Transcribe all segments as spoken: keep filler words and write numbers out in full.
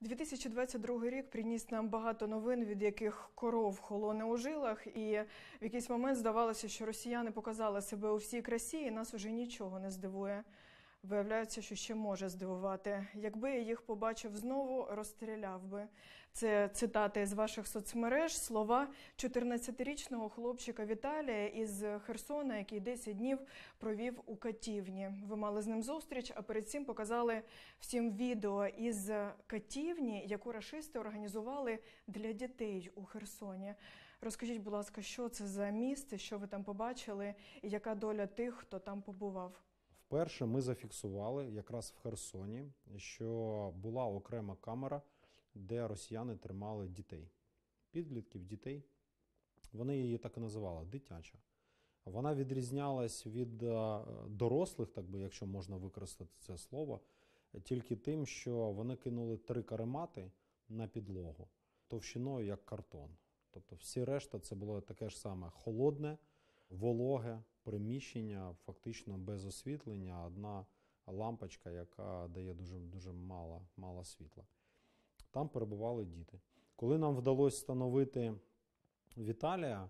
дві тисячі двадцять другий рік приніс нам багато новин, від яких коров холоне у жилах, і в якийсь момент здавалося, що росіяни показали себе у всій красі, і нас уже нічого не здивує. Виявляється, що ще може здивувати. Якби я їх побачив знову, розстріляв би. Це цитати з ваших соцмереж, слова чотирнадцятирічного хлопчика Віталія із Херсона, який десять днів провів у катівні. Ви мали з ним зустріч, а перед цим показали всім відео із катівні, яку рашисти організували для дітей у Херсоні. Розкажіть, будь ласка, що це за місце, що ви там побачили, і яка доля тих, хто там побував? Вперше ми зафіксували якраз в Херсоні, що була окрема камера, де росіяни тримали дітей. Підлітків, дітей. Вони її так і називали – дитяча. Вона відрізнялась від дорослих, так би, якщо можна використати це слово, тільки тим, що вони кинули три каремати на підлогу, товщиною як картон. Тобто всі решта це було таке ж саме холодне, вологе приміщення, фактично без освітлення, одна лампочка, яка дає дуже, дуже мало, мало світла. Там перебували діти. Коли нам вдалося встановити Віталія,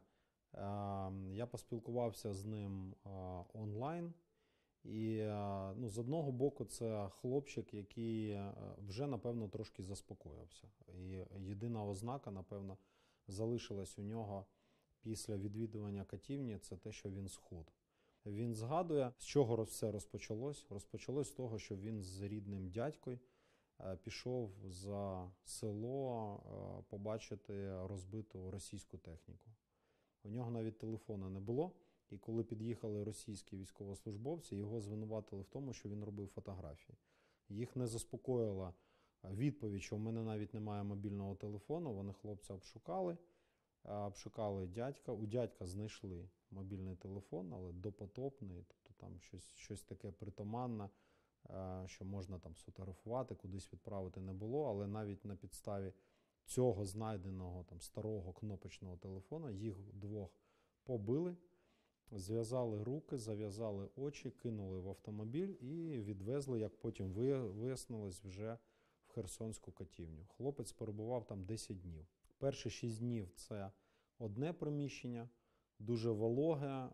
я поспілкувався з ним онлайн. І ну, з одного боку це хлопчик, який вже, напевно, трошки заспокоївся. І єдина ознака, напевно, залишилась у нього після відвідування катівні – це те, що він схуд. Він згадує, з чого все розпочалось. Розпочалось з того, що він з рідним дядькою пішов за село побачити розбиту російську техніку. У нього навіть телефону не було, і коли під'їхали російські військовослужбовці, його звинуватили в тому, що він робив фотографії. Їх не заспокоїла відповідь, що в мене навіть немає мобільного телефону, вони хлопця обшукали. Обшукали дядька, у дядька знайшли мобільний телефон, але допотопний, тобто там щось, щось таке притаманне, що можна там сфотографувати, кудись відправити не було, але навіть на підставі цього знайденого там старого кнопочного телефона їх двох побили, зв'язали руки, зав'язали очі, кинули в автомобіль і відвезли, як потім вияснилось, вже в Херсонську катівню. Хлопець перебував там десять днів. Перші шість днів – це одне приміщення, дуже вологе,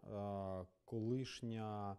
колишня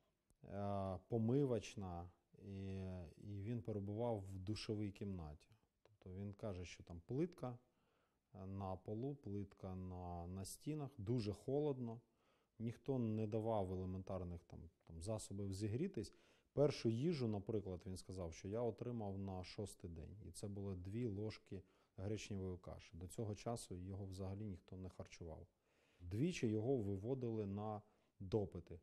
помивочна, і він перебував в душовій кімнаті. Тобто він каже, що там плитка на полу, плитка на, на стінах, дуже холодно, ніхто не давав елементарних там, там, засобів зігрітись. Першу їжу, наприклад, він сказав, що я отримав на шостий день, і це було дві ложки гречневої каші. До цього часу його взагалі ніхто не харчував. Двічі його виводили на допити.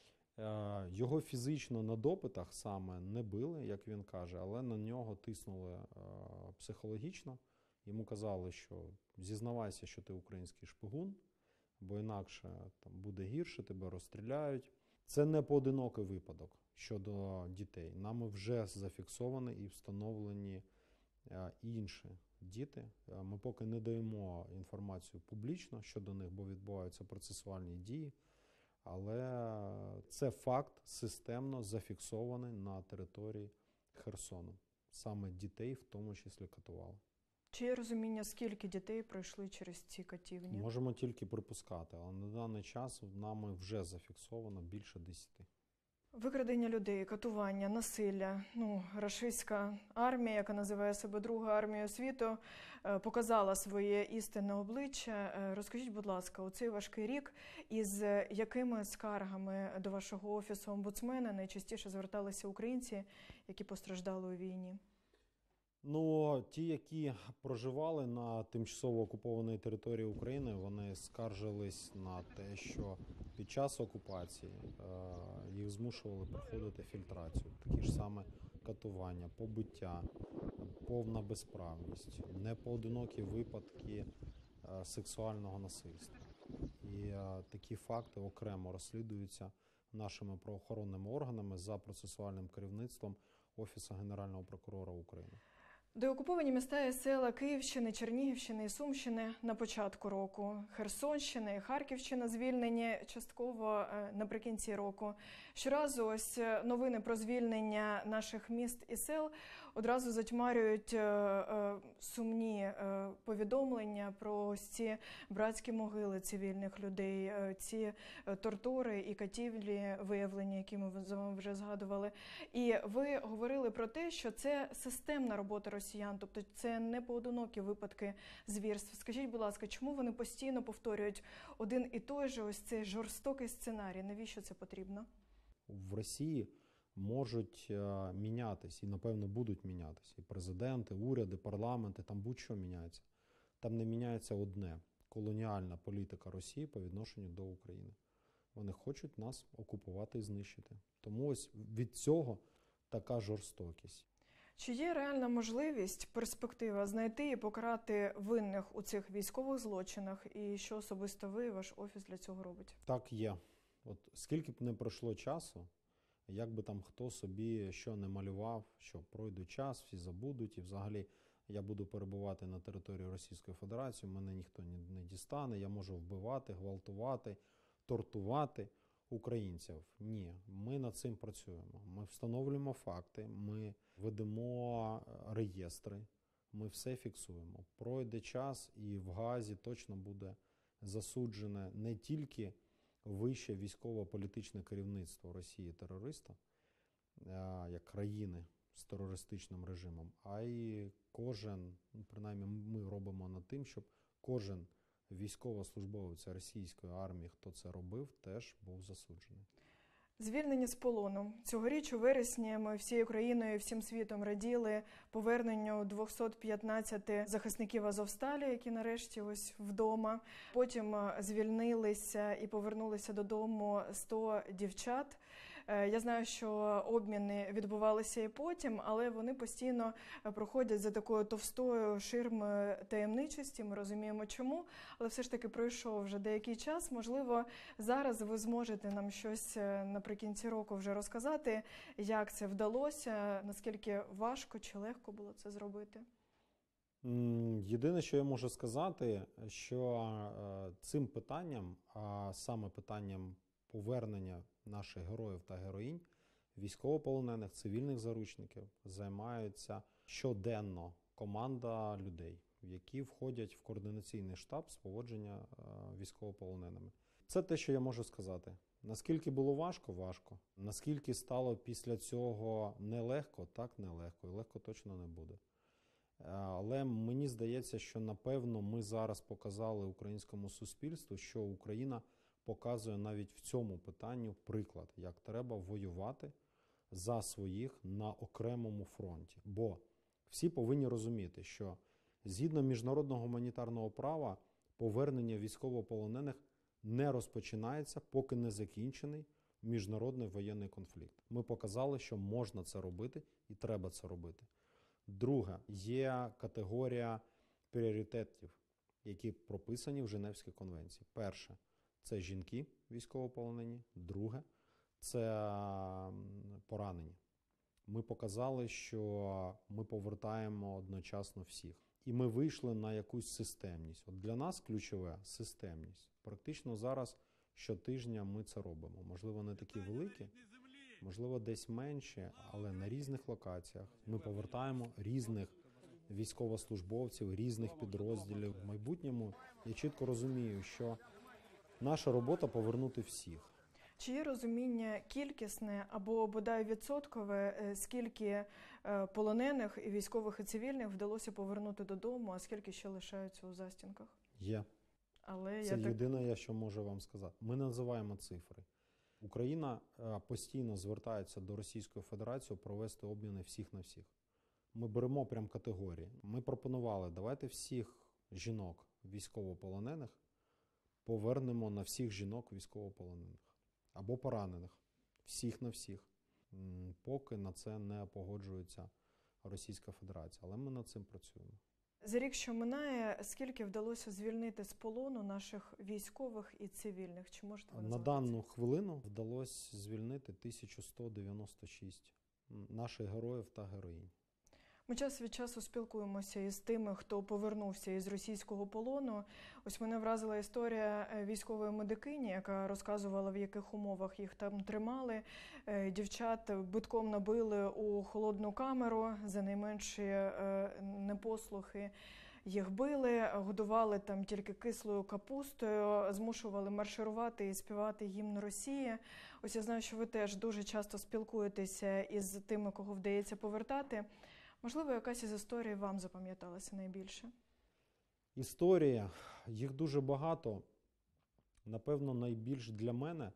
Його фізично на допитах саме не били, як він каже, але на нього тиснули психологічно. Йому казали, що зізнавайся, що ти український шпигун, бо інакше там буде гірше, тебе розстріляють. Це не поодинокий випадок щодо дітей. Нами вже зафіксовані і встановлені інші діти. Ми поки не даємо інформацію публічно щодо них, бо відбуваються процесуальні дії. Але це факт системно зафіксований на території Херсону. Саме дітей в тому числі катували. Чи є розуміння, скільки дітей пройшли через ці катівні? Можемо тільки припускати, але на даний час нами вже зафіксовано більше десяти. Викрадення людей, катування, насилля. Ну, рашистська армія, яка називає себе Друга армія світу, показала своє істинне обличчя. Розкажіть, будь ласка, у цей важкий рік, із якими скаргами до вашого офісу омбудсмена найчастіше зверталися українці, які постраждали у війні? Ну, ті, які проживали на тимчасово окупованій території України, вони скаржились на те, що під час окупації е, їх змушували проходити фільтрацію. Такі ж саме катування, побиття, повна безправність, непоодинокі випадки е, сексуального насильства. І е, такі факти окремо розслідуються нашими правоохоронними органами за процесуальним керівництвом Офісу Генерального прокурора України. Деокуповані міста і села Київщини, Чернігівщини і Сумщини на початку року, Херсонщина і Харківщина звільнені частково наприкінці року. Щоразу ось новини про звільнення наших міст і сел одразу затьмарюють е, е, сумні е, повідомлення про ось ці братські могили цивільних людей, е, ці е, тортури і катівлі виявлені, які ми з вами вже згадували. І ви говорили про те, що це системна робота росіян, тобто це не поодинокі випадки звірств. Скажіть, будь ласка, чому вони постійно повторюють один і той же ось цей жорстокий сценарій? Навіщо це потрібно? В Росії можуть е, мінятись і, напевно, будуть мінятися. І президенти, уряди, парламенти, там будь-що міняється. Там не міняється одне – колоніальна політика Росії по відношенню до України. Вони хочуть нас окупувати і знищити. Тому ось від цього така жорстокість. Чи є реальна можливість, перспектива знайти і покарати винних у цих військових злочинах? І що особисто ви і ваш офіс для цього робить? Так є. От скільки б не пройшло часу, як би там хто собі що не малював, що пройде час, всі забудуть, і взагалі я буду перебувати на території Російської Федерації, мене ніхто не дістане, я можу вбивати, гвалтувати, тортувати українців. Ні, ми над цим працюємо. Ми встановлюємо факти, ми ведемо реєстри, ми все фіксуємо. Пройде час і в Гаазі точно буде засуджене не тільки вище військово-політичне керівництво Росії терориста, як країни з терористичним режимом, а й кожен, принаймні ми робимо над тим, щоб кожен військовослужбовець російської армії, хто це робив, теж був засуджений. Звільнені з полону. Цьогоріч у вересні ми всією країною і всім світом раділи поверненню двохсот п'ятнадцяти захисників Азовсталі, які нарешті ось вдома. Потім звільнилися і повернулися додому сто дівчат. Я знаю, що обміни відбувалися і потім, але вони постійно проходять за такою товстою ширмою таємничості. Ми розуміємо, чому. Але все ж таки пройшов вже деякий час. Можливо, зараз ви зможете нам щось наприкінці року вже розказати, як це вдалося, наскільки важко чи легко було це зробити. Єдине, що я можу сказати, що цим питанням, а саме питанням повернення наших героїв та героїнь, військовополонених, цивільних заручників, займаються щоденно команда людей, які входять в координаційний штаб з поводження військовополоненими. Це те, що я можу сказати. Наскільки було важко? Важко. Наскільки стало після цього нелегко? Так, нелегко. І легко точно не буде. Але мені здається, що, напевно, ми зараз показали українському суспільству, що Україна показує навіть в цьому питанні приклад, як треба воювати за своїх на окремому фронті. Бо всі повинні розуміти, що згідно міжнародного гуманітарного права повернення військовополонених не розпочинається, поки не закінчений міжнародний воєнний конфлікт. Ми показали, що можна це робити і треба це робити. Друге, є категорія пріоритетів, які прописані в Женевській конвенції. Перше – це жінки військовополонені. Друге – це поранені. Ми показали, що ми повертаємо одночасно всіх. І ми вийшли на якусь системність. От для нас ключове – системність. Практично зараз щотижня ми це робимо. Можливо, не такі великі, можливо, десь менше, але на різних локаціях ми повертаємо різних військовослужбовців, різних підрозділів. В майбутньому я чітко розумію, що наша робота – повернути всіх. Чи є розуміння кількісне або, бодай, відсоткове, скільки полонених і військових, і цивільних вдалося повернути додому, а скільки ще лишаються у застінках? Є. Але Це я єдине, я що можу вам сказати. Ми називаємо цифри. Україна постійно звертається до Російської Федерації провести обміни всіх на всіх. Ми беремо прям категорії. Ми пропонували, давайте всіх жінок військовополонених повернемо на всіх жінок військовополонених. Або поранених. Всіх на всіх. Поки на це не погоджується Російська Федерація. Але ми над цим працюємо. За рік, що минає, скільки вдалося звільнити з полону наших військових і цивільних? Чи можете ви На назвати дану це? хвилину вдалося звільнити тисячу сто дев'яносто шість наших героїв та героїнь. Ми час від часу спілкуємося із тими, хто повернувся із російського полону. Ось мене вразила історія військової медикині, яка розказувала, в яких умовах їх там тримали. Дівчат битком набили у холодну камеру за найменші непослухи. Їх били, годували там тільки кислою капустою, змушували марширувати і співати гімн Росії. Ось я знаю, що ви теж дуже часто спілкуєтеся із тими, кого вдається повертати. Можливо, якась із історій вам запам'яталася найбільше? Історія, їх дуже багато. Напевно, найбільш для мене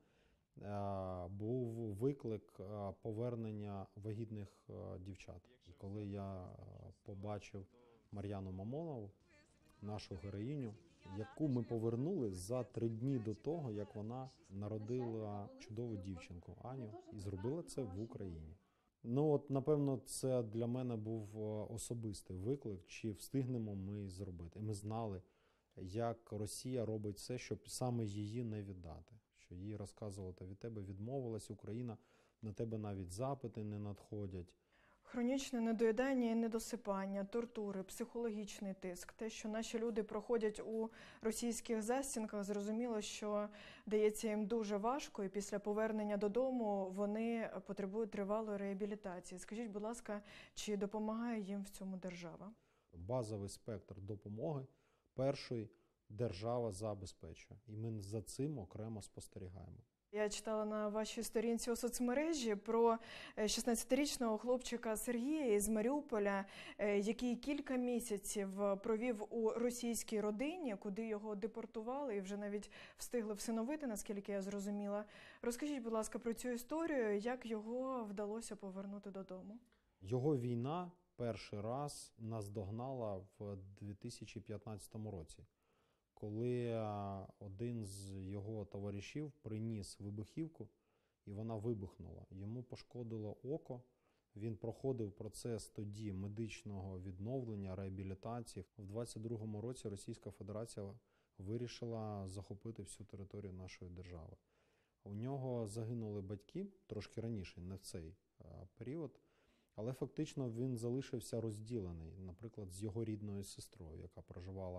був виклик повернення вагітних дівчат. Коли я побачив Мар'яну Мамонову, нашу героїню, яку ми повернули за три дні до того, як вона народила чудову дівчинку Аню, і зробила це в Україні. Ну от, напевно, це для мене був особистий виклик, чи встигнемо ми зробити. І ми знали, як Росія робить все, щоб саме її не віддати. Що їй розказували, та від тебе відмовилась Україна, на тебе навіть запити не надходять. Хронічне недоїдання і недосипання, тортури, психологічний тиск. Те, що наші люди проходять у російських застінках, зрозуміло, що дається їм дуже важко, і після повернення додому вони потребують тривалої реабілітації. Скажіть, будь ласка, чи допомагає їм в цьому держава? Базовий спектр допомоги першої держава забезпечує. І ми за цим окремо спостерігаємо. Я читала на вашій сторінці у соцмережі про шістнадцятирічного хлопчика Сергія із Маріуполя, який кілька місяців провів у російській родині, куди його депортували і вже навіть встигли всиновити, наскільки я зрозуміла. Розкажіть, будь ласка, про цю історію, як його вдалося повернути додому? Його війна перший раз наздогнала в дві тисячі п'ятнадцятому році. Коли один з його товаришів приніс вибухівку, і вона вибухнула. Йому пошкодило око, він проходив процес тоді медичного відновлення, реабілітації. В двадцять другому році Російська Федерація вирішила захопити всю територію нашої держави. У нього загинули батьки, трошки раніше, не в цей період, але фактично він залишився розділений, наприклад, з його рідною сестрою, яка проживала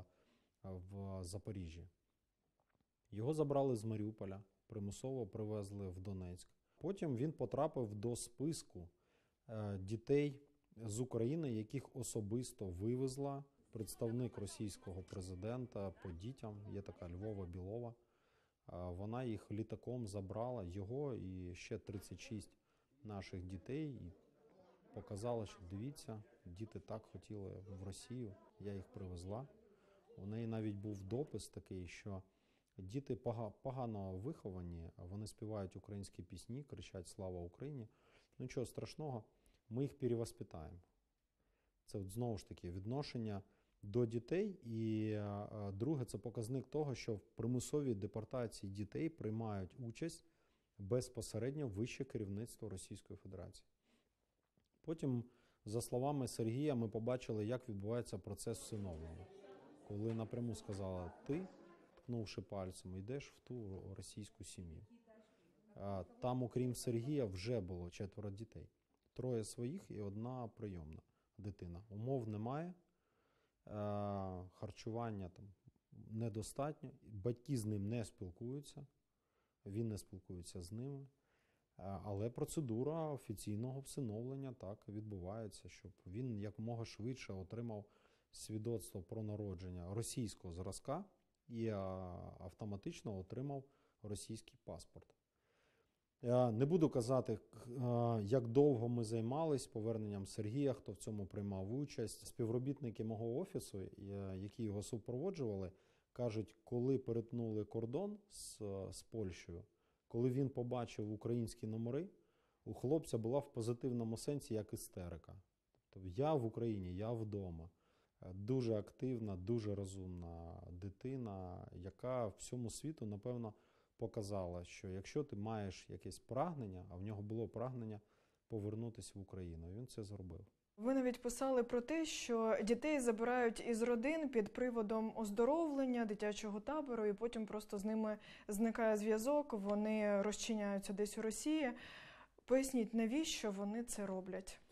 в Запоріжжі. Його забрали з Маріуполя, примусово привезли в Донецьк. Потім він потрапив до списку дітей з України, яких особисто вивезла представник російського президента по дітям. Є така Львова Білова. Вона їх літаком забрала, його і ще тридцять шість наших дітей, і показала, що дивіться, діти так хотіли в Росію, я їх привезла. У неї навіть був допис такий, що діти погано виховані, вони співають українські пісні, кричать «Слава Україні». Ну, нічого страшного, ми їх перевоспитаємо. Це от, знову ж таки відношення до дітей. І а, друге, це показник того, що в примусовій депортації дітей приймають участь безпосередньо вище керівництво Російської Федерації. Потім, за словами Сергія, ми побачили, як відбувається процес всиновлення. Коли напряму сказала, ти, ткнувши пальцем, йдеш в ту російську сім'ю. Там, окрім Сергія, вже було четверо дітей. Троє своїх і одна прийомна дитина. Умов немає, харчування там недостатньо, батьки з ним не спілкуються, він не спілкується з ними. Але процедура офіційного всиновлення так відбувається, щоб він якомога швидше отримав свідоцтво про народження російського зразка і автоматично отримав російський паспорт. Я не буду казати, як довго ми займались поверненням Сергія, хто в цьому приймав участь. Співробітники мого офісу, які його супроводжували, кажуть, коли перетнули кордон з, з Польщею, коли він побачив українські номери, у хлопця була в позитивному сенсі як істерика. Тобто я в Україні, я вдома. Дуже активна, дуже розумна дитина, яка всьому світу, напевно, показала, що якщо ти маєш якесь прагнення, а в нього було прагнення повернутися в Україну, він це зробив. Ви навіть писали про те, що дітей забирають із родин під приводом оздоровлення, дитячого табору, і потім просто з ними зникає зв'язок, вони розчиняються десь у Росії. Поясніть, навіщо вони це роблять?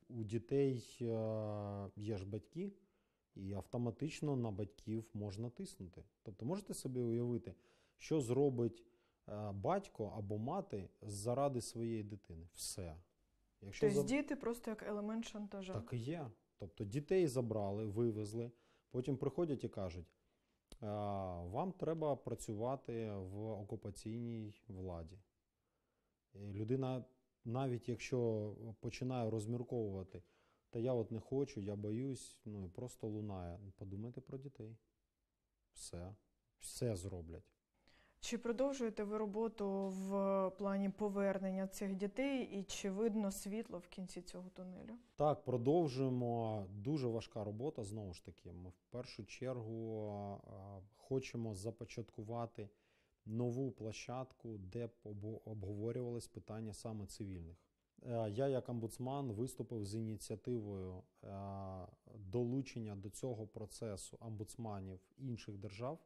У дітей е, є ж батьки, і автоматично на батьків можна тиснути. Тобто можете собі уявити, що зробить е, батько або мати заради своєї дитини? Все. Якщо Тобто за- діти просто як елемент шантажу. Так і є. Тобто дітей забрали, вивезли, потім приходять і кажуть, «А, вам треба працювати в окупаційній владі. І людина, навіть якщо починає розмірковувати, та я от не хочу, я боюсь, ну і просто лунає. Подумайте про дітей. Все. Все зроблять. Чи продовжуєте ви роботу в плані повернення цих дітей і чи видно світло в кінці цього тунелю? Так, продовжуємо. Дуже важка робота, знову ж таки. Ми в першу чергу а, хочемо започаткувати нову площадку, де б обо- обговорювались питання саме цивільних. Е, Я, як омбудсман, виступив з ініціативою е, долучення до цього процесу омбудсманів інших держав.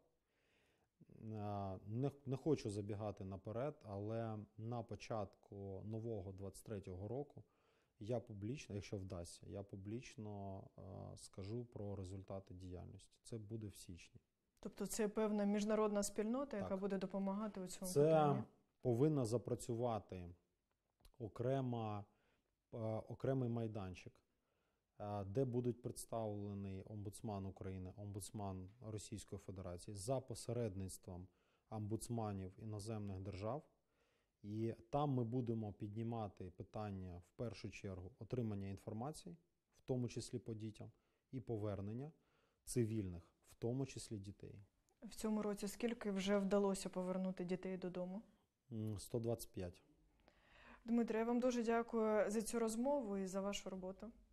Е, Не, не хочу забігати наперед, але на початку нового двадцять третього року я публічно, якщо вдасться, я публічно е, скажу про результати діяльності. Це буде в січні. Тобто це певна міжнародна спільнота, яка Так. буде допомагати у цьому Це питанні? повинна запрацювати окрема, е, окремий майданчик, е, де будуть представлені омбудсман України, омбудсман Російської Федерації за посередництвом омбудсманів іноземних держав. І там ми будемо піднімати питання, в першу чергу, отримання інформації, в тому числі по дітям, і повернення цивільних, в тому числі дітей. В цьому році скільки вже вдалося повернути дітей додому? М, сто двадцять п'ять. Дмитре, я вам дуже дякую за цю розмову і за вашу роботу.